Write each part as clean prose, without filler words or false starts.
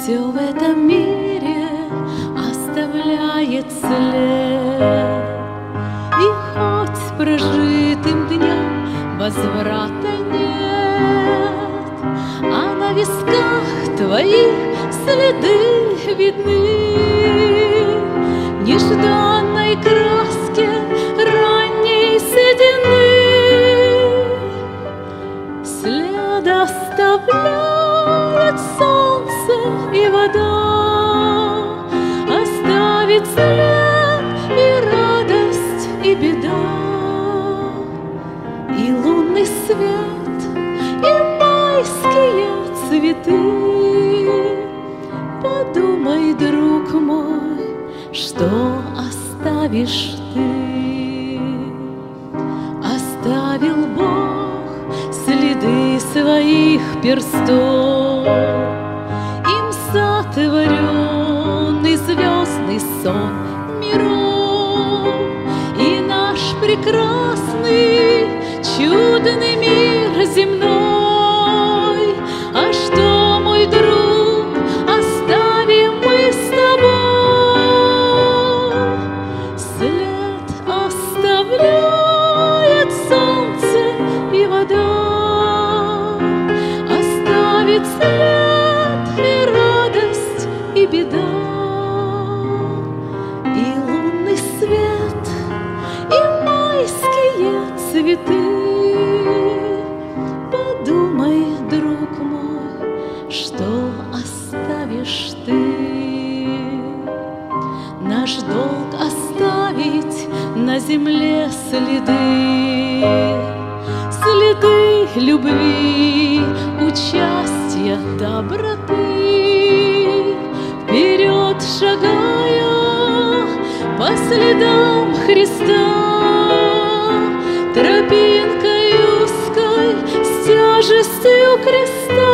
Все в этом мире оставляет след, и хоть прожитым дням возврата нет, а на висках твоих следы видны нежданной краски ранней седины. След оставляет солнце и вода, оставит след и радость, и беда, и лунный свет, и майские цветы. Подумай, друг мой, что оставишь ты. Оставил Бог следы своих перстов, им сотворенный звездный сон миров, и наш прекрасный чудный мир земной. А что, мой друг, оставим мы с тобой? След оставляет солнце и вода, оставит след и радость, и беда, и лунный свет, и майские цветы. Подумай, друг мой, что оставишь ты. Наш долг оставить на земле следы, следы любви, участия, доброты. Вперед шагая по следам Христа, тропинкой узкой с тяжестью креста,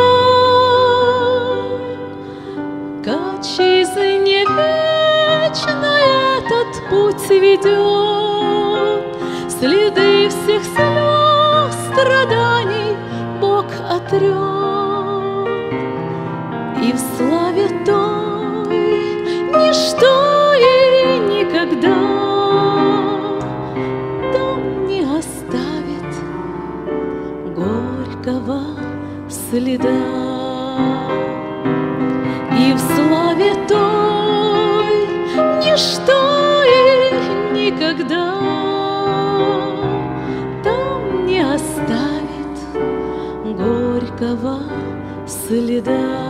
к отчизне вечной этот путь ведет. Следы всех слез, страданий Бог отрет, и в славе той ничто и никогда там не оставит горького следа. И в славе той ничто и никогда там не оставит горького следа.